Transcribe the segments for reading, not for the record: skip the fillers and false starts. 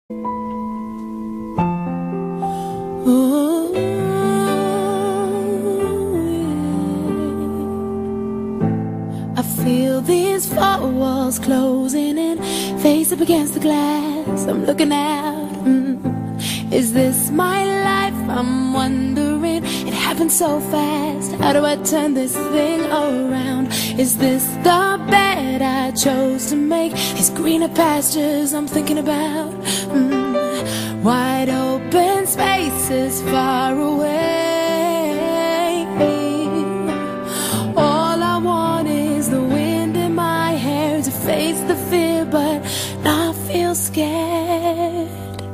Ooh, yeah. I feel these four walls closing in, face up against the glass. I'm looking out. Is this my life? I'm wondering. It happened so fast. How do I turn this thing around? Is this the bed I chose to make? These greener pastures I'm thinking about. Wide open spaces far away. All I want is the wind in my hair to face the fear, but not feel scared.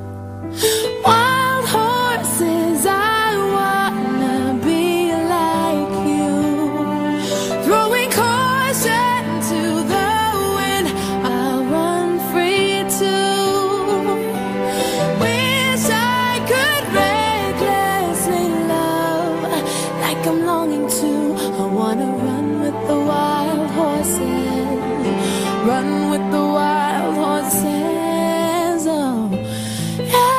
Wild horses, I wanna be like you, throwing caution to the wind. I'll run free too. Wish I could recklessly love like I'm longing to. I wanna run with the wild horses, run with the wild horses. Oh, yeah.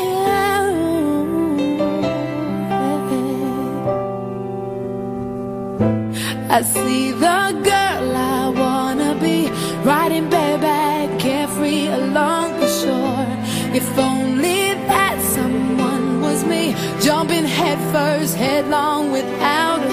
I see the girl I wanna be, riding bareback, carefree along the shore. If only that someone was me, jumping head first, headlong without a